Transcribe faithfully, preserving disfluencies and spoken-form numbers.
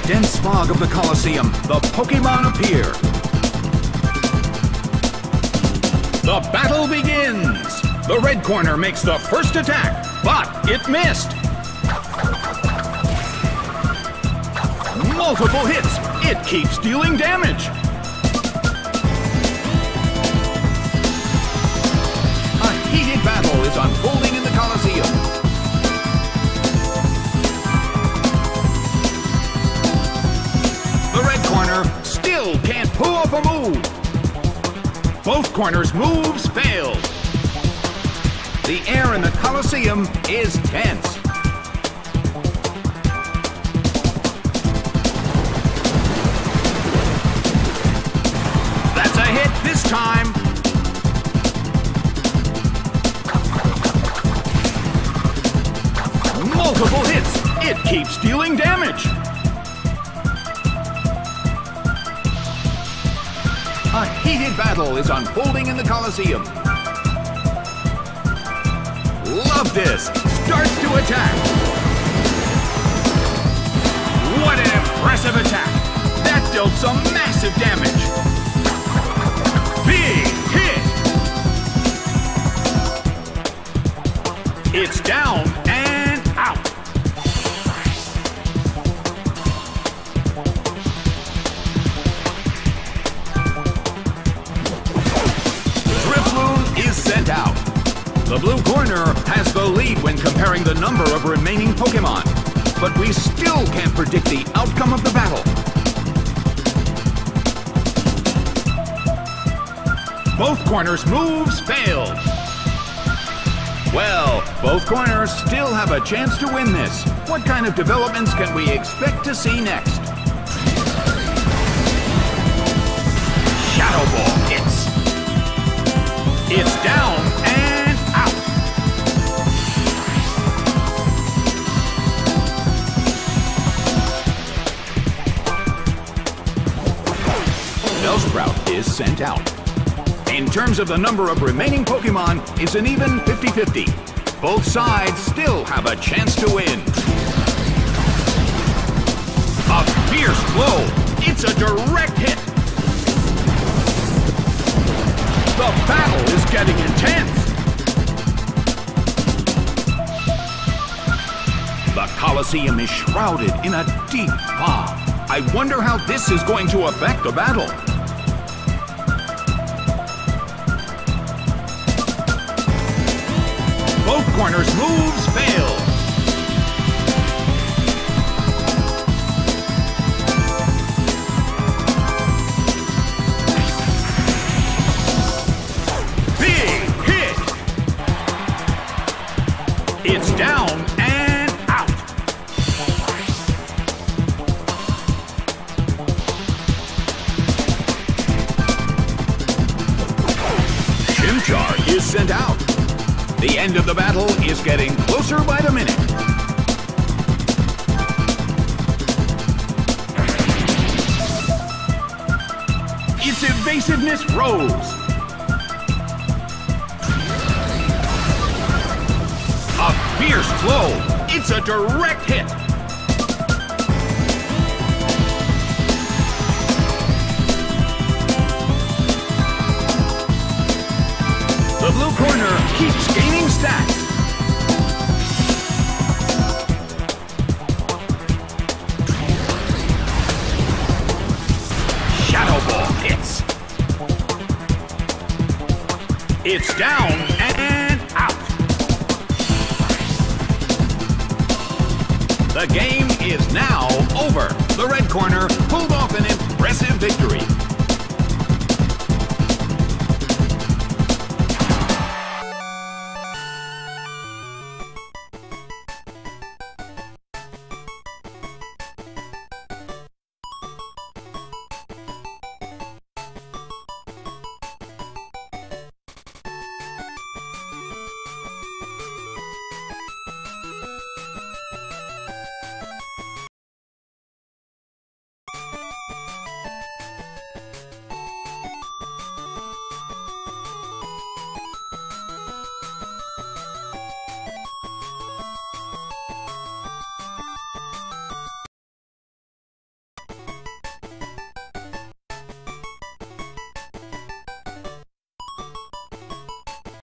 dense fog of the Colosseum, the Pokémon appear. The battle begins! The red corner makes the first attack, but it missed! Multiple hits! It keeps dealing damage! A heated battle is unfolding in the Colosseum. The red corner still can't pull off a move! Both corners' moves failed. The air in the Colosseum is tense. That's a hit this time. Multiple hits. It keeps dealing damage. A heated battle is unfolding in the Colosseum. Loftus starts to attack. What an impressive attack! That dealt some massive damage. Big hit! It's down and out. Drifloon is sent out. The blue corner has the lead when comparing the number of remaining Pokémon, but we still can't predict the outcome of the battle. Both corners' moves failed. Well, both corners still have a chance to win this. What kind of developments can we expect to see next? Shadow Ball hits. It's down and out. Bellsprout is sent out. In terms of the number of remaining Pokémon, it's an even fifty fifty. Both sides still have a chance to win. A fierce blow. It's a direct hit. The battle is getting intense. The Colosseum is shrouded in a deep fog. I wonder how this is going to affect the battle. Both corners' moves fail. Big hit! It's down and out. Chimchar is sent out. The end of the battle is getting closer by the minute. Its evasiveness rose. A fierce blow. It's a direct hit. The blue corner keeps gaining stats. Shadow Ball hits. It's down and out. The game is now over. The red corner pulled off an impressive victory.